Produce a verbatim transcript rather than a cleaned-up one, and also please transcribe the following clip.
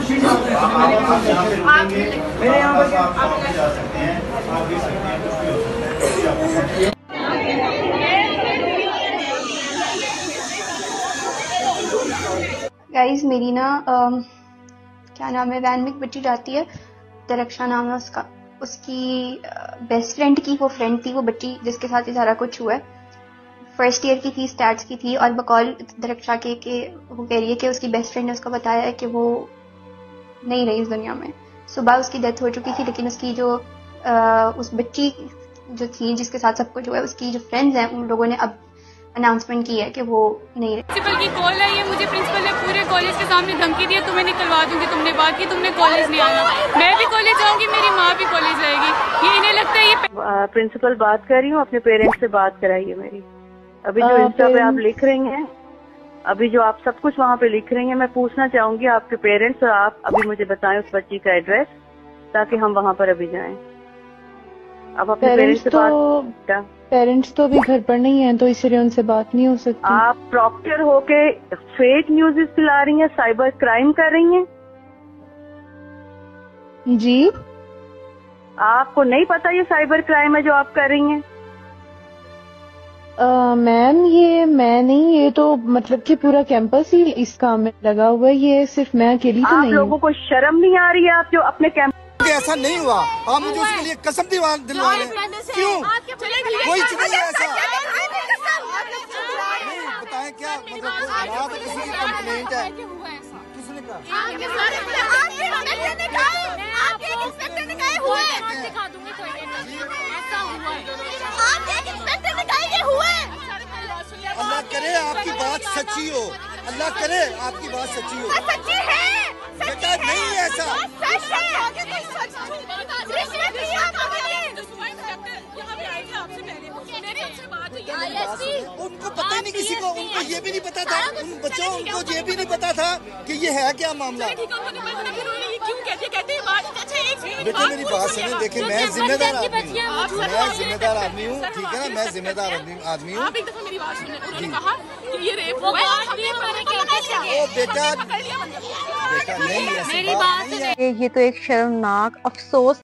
मेरे यहाँ पर आप जा सकते हैं, आप भी सकते हैं, कुछ भी हो सकता है। गाइस मेरी ना आ, क्या नाम है, वैन में एक बच्ची जाती है, दरक्षा नाम है उसका। उसकी बेस्ट फ्रेंड की वो फ्रेंड थी वो बच्ची जिसके साथ ये सारा कुछ हुआ है। फर्स्ट ईयर की थी, स्टैट्स की थी, और बकौल दरक्षा के, के वो कह रही है कि उसकी बेस्ट फ्रेंड ने उसको बताया है कि वो नहीं रही इस दुनिया में। सुबह उसकी डेथ हो चुकी थी, लेकिन उसकी जो आ, उस बच्ची जो थी जिसके साथ सब कुछ हुआ है, उसकी जो फ्रेंड्स हैं उन लोगों ने अब अनाउंसमेंट की है कि वो नहीं रही। प्रिंसिपल की कॉल आई है, मुझे प्रिंसिपल ने पूरे कॉलेज के सामने धमकी दी है, तुम्हें निकलवा दूंगी, तुमने बात की, तुमने कॉलेज नहीं आना। मैं भी कॉलेज जाऊंगी, मेरी माँ भी कॉलेज जाएगी। ये इन्हें लगता है ये प्रिंसिपल बात कर रही हूँ, अपने पेरेंट्स से बात कराइए मेरी। अभी जो इंस्टा पे आप लिख रही हैं, अभी जो आप सब कुछ वहाँ पे लिख रही हैं, मैं पूछना चाहूंगी आपके पेरेंट्स, और आप अभी मुझे बताएं उस बच्ची का एड्रेस, ताकि हम वहाँ पर अभी जाएं। अब अपने पेरेंट्स से बात, पेरेंट्स तो अभी घर पर नहीं है, तो इसलिए उनसे बात नहीं हो सकती। आप प्रॉक्टर होके फेक न्यूज़ फैला रही हैं, साइबर क्राइम कर रही हैं। जी, आपको नहीं पता ये साइबर क्राइम है जो आप कर रही हैं? मैम ये मैं नहीं, ये तो मतलब कि पूरा कैंपस ही इस काम में लगा हुआ है, ये सिर्फ मैं अकेली तो नहीं। आप लोगों को शर्म नहीं आ रही है? आप जो अपने कैंपस, ऐसा नहीं हुआ, आप मुझे उसके लिए कसम दिलवा दिलवा रहे हैं। क्यों? कोई चीज नहीं ऐसा। बताएं क्या मतलब, बात किसी की कंप्लेंट है, किसने कहा? अल्लाह करे आपकी बात सच्ची हो, अल्लाह करे आपकी बात सच्ची हो। सच्ची है, बेटा नहीं है ऐसा। उनको पता ही नहीं किसी को, उनको ये भी नहीं पता था, उन बच्चों उनको ये भी नहीं पता था कि ये है क्या मामला। बेटे मेरी बात सुने, देखिए मैं जिम्मेदार आदमी हूँ, मैं जिम्मेदार आदमी हूँ, ठीक है ना, मैं जिम्मेदार आदमी हूँ। ओ बेटा, बेटा नहीं, ऐसी बात नहीं है। ये तो एक शर्मनाक अफसोस